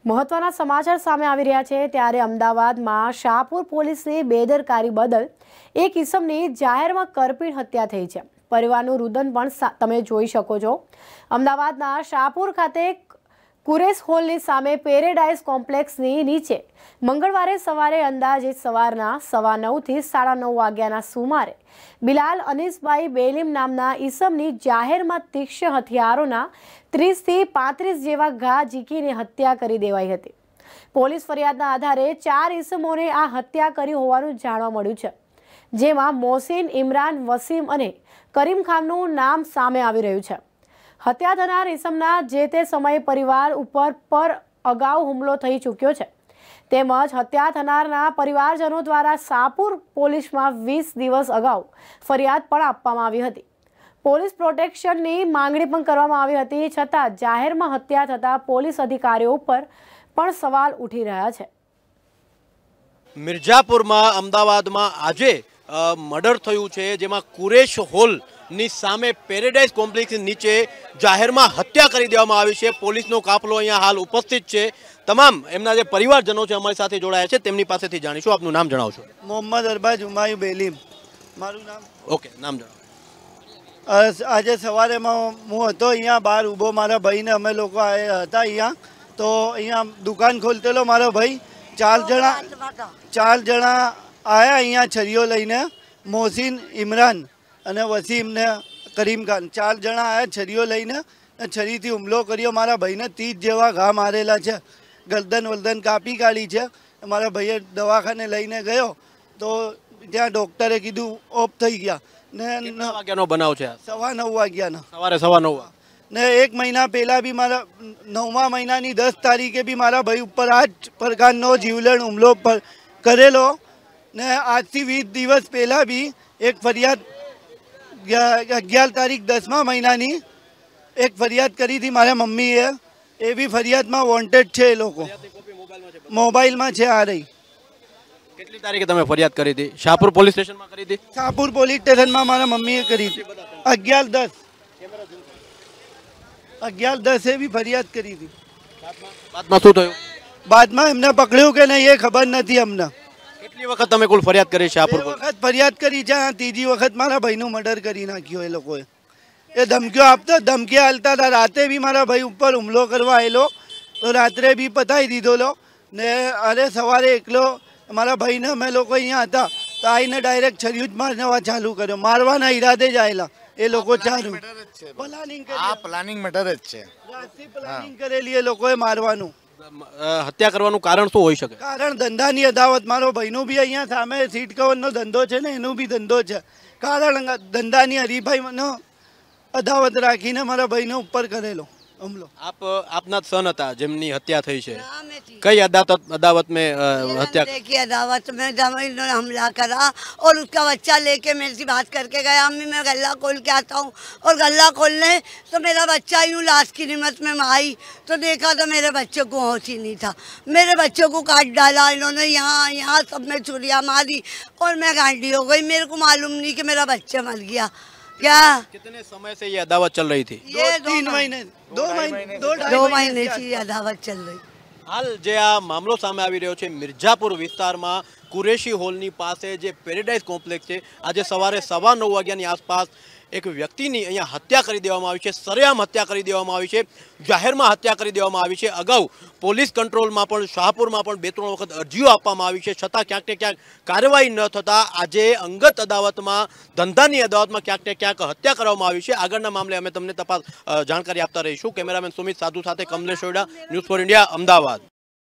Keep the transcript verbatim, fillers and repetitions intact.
મહત્વના સમાચાર સામે આવી રહ્યા છે ત્યારે અમદાવાદમાં શાહપુર પોલીસની બેદરકારી બદલ એક ઈસમની જાહેરમાં કરપીણ હત્યા થઈ છે। પરિવારનું રુદન પણ તમે જોઈ શકો છો। અમદાવાદના શાહપુર ખાતે કુરેશ હોલની સામે પેરેડાઇઝ કોમ્પ્લેક્સની નીચે મંગળવારે સવારે અંદાજે સવારના સવા નવથી સાડા નવ વાગ્યાના સુમારે બિલાલ અનીસભાઈ બેલીમ નામના ઈસમની જાહેરમાં તીક્ષ્ણ હથિયારોના ત્રીસથી પાંત્રીસ જેવા ઘા ઝીકીને હત્યા કરી દેવાઈ હતી। પોલીસ ફરિયાદના આધારે ચાર ઈસમોને આ હત્યા કરી હોવાનું જાણવા મળ્યું છે, જેમાં મોહસિન, ઇમરાન, વસીમ અને કરીમ ખાનનું નામ સામે આવી રહ્યું છે। હત્યા થનાર ઈસમના જે તે સમયે પરિવાર ઉપર પર અગાઉ હુમલો થઈ ચૂક્યો છે, તેમજ હત્યા થનારના પરિવારજનો દ્વારા શાહપુર પોલીસમાં વીસ દિવસ અગાઉ ફરિયાદ પણ આપવામાં આવી હતી। પોલીસ પ્રોટેક્શનની માંગણી પણ કરવામાં આવી હતી, છતાં જાહેરમાં હત્યા થતા પોલીસ અધિકારીઓ ઉપર પણ સવાલ ઉઠી રહ્યા છે। મિર્ઝાપુરમાં અમદાવાદમાં આજે મર્ડર થયું છે, જેમાં કુરેશ હોલ ની સામે પેરેડાઇઝ કોમ્પ્લેક્સ નીચે જાહેરમાં હત્યા કરી દેવામાં આવી છે। પોલીસનો કાફલો અહીંયા હાલ ઉપસ્થિત છે। તમામ એમના જે પરિવારજનો છે અમારી સાથે જોડાયા છે, તેમની પાસેથી જાણીશું। આપનું નામ જણાવશો? મોહમ્મદ અરબાજ હુમાયુ બેલીમ મારું નામ। ઓકે, નામ જણાવો। આજે સવારેમાં હું હતો અહીંયા બહાર ઊભો, મારા ભાઈને અમે લોકો હતા અહીંયા, તો અહીંયા દુકાન ખોલતેલો મારો ભાઈ ચાર જણા ચાર જણા આવ્યા અહીંયા છરીઓ લઈને, મોહસિન, ઇમરાન અને વસીમ ને કરીમ ખાન ચાર જણા આવ્યા છરીઓ લઈને, છરીથી હુમલો કર્યો। મારા ભાઈને ત્રીસ જેવા ઘા મારેલા છે, ગરદન વલદન કાપી કાઢી છે। મારા ભાઈએ દવાખાને લઈને ગયો તો ત્યાં ડૉક્ટરે કીધું ઓફ થઈ ગયા ને। વાગ્યાનો બનાવ છે? સવા નવ વાગ્યાનો, સવારે સવા નવ ને એક મહિના પહેલાં બી મારા નવમા મહિનાની દસ તારીખે બી મારા ભાઈ ઉપર આ જ પ્રકારનો જીવલેણ હુમલો કરેલો ને આજથી વીસ દિવસ પહેલાં બી એક ફરિયાદ અગિયાર તારીખ દસમા મહિનાની એક ફરિયાદ કરી હતી મારા મમ્મીએ, એ બી ફરિયાદમાં વોન્ટેડ છે એ લોકો, મોબાઈલમાં છે આ રહી। કેટલી તારીખે તમે ફરિયાદ કરી હતી? શાહપુર પોલીસ સ્ટેશનમાં કરી હતી? શાહપુર પોલીસ સ્ટેશનમાં મારા મમ્મીએ કરી હતી, અગિયાર દસ અગિયાર દસે બી ફરિયાદ કરી હતી। બાદમાં શું થયું? બાદમાં એમને પકડ્યું કે નહીં એ ખબર નથી અમને। કેટલી વખત તમે કુલ ફરિયાદ કરી? શાહપુર વખત ફરિયાદ કરી છે, ત્રીજી વખત મારા ભાઈનું મર્ડર કરી નાખ્યું એ લોકોએ। એ ધમકીઓ આપતા ધમકી હાલતા હતા, રાતે બી મારા ભાઈ ઉપર હુમલો કરવા આવેલો તો રાત્રે બી પતાવી દીધો લો ને અરે સવારે એકલો મારા ભાઈને અમે લોકો અહીંયા હતા તો આવીને ડાયરેક્ટ છરીયું જ મારવા ચાલુ કર્યો, મારવાના ઈરાદે જ આવેલા એ લોકો ચારું। પ્લાનિંગ પ્લાનિંગ મેટર જ છે, પ્લાનિંગ કરેલી એ લોકોએ મારવાનું। હત્યા કરવાનું કારણ શું હોઈ શકે? કારણ ધંધાની અદાવત। મારો ભાઈનું બી અહીંયા સામે સીટ કવરનો ધંધો છે ને, એનું બી ધંધો છે, કારણ ધંધાની હરીફાઈનો અદાવત રાખીને મારા ભાઈને ઉપર કરેલો हमलो। आप अपना सन था जिमनी हत्या थई छे, कई अदावत अदावत में हत्या की अदावत में इन्होंने हमला करा और उसका बच्चा लेके मेरे से बात करके गया, अम्मी मैं गल्ला खोल के आता हूँ, और गल्ला खोलने तो मेरा बच्चा यूँ लाश की निमत में आई तो देखा तो मेरे बच्चे को होश ही नहीं था, मेरे बच्चों को काट डाला इन्होंने, यहाँ यहाँ सब में छुरियाँ मारी और मैं गांडी हो गई। मेरे को मालूम नहीं कि मेरा बच्चा मर गया। क्या कितने समय से ये अदावत चल रही थी? ये दो तीन महीने दो महीने दो महीने से अदावत चल रही। हाल जे आ मामलो सामे आवी रह्यो छे मिर्जापुर विस्तारमां कुरेशी होलनी पासे जे पेरेडाइज कोम्प्लेक्स छे, आज सवारे सवा नौ वाग्यानी आसपास एक व्यक्तिनी अहींया हत्या करी देवामां आवी छे, सरेआम हत्या करी देवामां आवी छे, जाहेरमां हत्या करी देवामां आवी छे। अगाऊ पोलीस कंट्रोलमां पण शाहपुरमां पण बे त्रण वखत अरजीओ आपवामां आवी छे, छतां क्यांक ने क्यांक कार्यवाही न थता आजे अंगत अदावतमां धंधानी अदावतमां क्यांक ने क्यांक हत्या करवामां आवी छे। आगळना मामले अमे तमने तपास जानकारी आपता रहीशुं। केमेरामेन सुमित साधु साथे Kamlesh Soyda, news for India, Ahmedabad.